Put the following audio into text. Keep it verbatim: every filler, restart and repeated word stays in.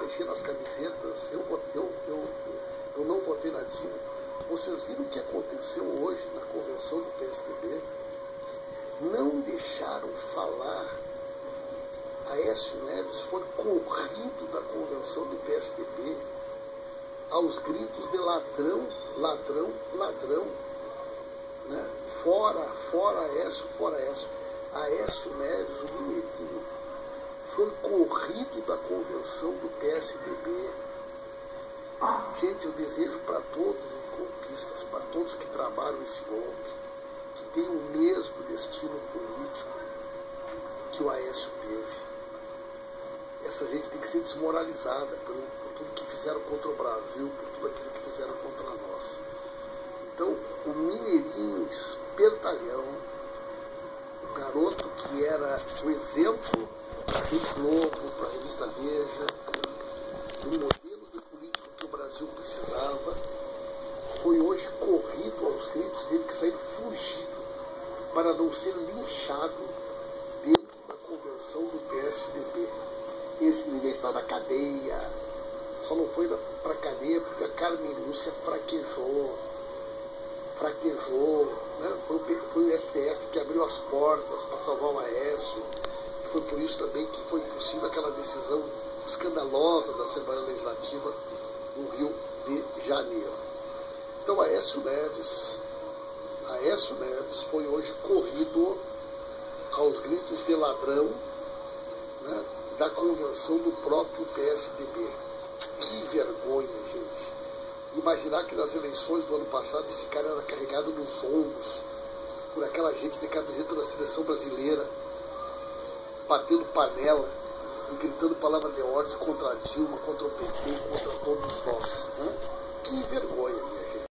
aparecia nas camisetas, eu, eu, eu, eu não votei na Dilma. Vocês viram o que aconteceu hoje na convenção do P S D B? Não deixaram falar. Aécio Neves foi corrido da convenção do P S D B aos gritos de ladrão, ladrão, ladrão. Né? Fora, fora Aécio, fora Aécio. Aécio Neves, o mineirinho, foi corrido da convenção do P S D B. Gente, eu desejo para todos os golpistas, para todos que trabalham esse golpe, que tenham o mesmo destino político que o Aécio teve. Essa gente tem que ser desmoralizada por, por tudo que fizeram contra o Brasil, por tudo aquilo que fizeram contra nós. Então, o mineirinho espertalhão, o garoto que era o exemplo para a Rede Globo, para a revista Veja, do modelo de político que o Brasil precisava, foi hoje corrido aos gritos, teve que sair fugido para não ser linchado dentro da convenção do P S D B. Esse menino está na cadeia, só não foi para a cadeia porque a Carmen Lúcia fraquejou, fraquejou, né? foi, o, foi o S T F que abriu as portas para salvar o Aécio, e foi por isso também que foi possível aquela decisão escandalosa da Assembleia Legislativa no Rio de Janeiro. Então Aécio Neves, Aécio Neves foi hoje corrido aos gritos de ladrão, né, da convenção do próprio P S D B. Que vergonha, gente. Imaginar que nas eleições do ano passado esse cara era carregado nos ombros por aquela gente de camiseta da seleção brasileira, batendo panela e gritando palavra de ordem contra a Dilma, contra o P T, contra todos nós. Né? Que vergonha.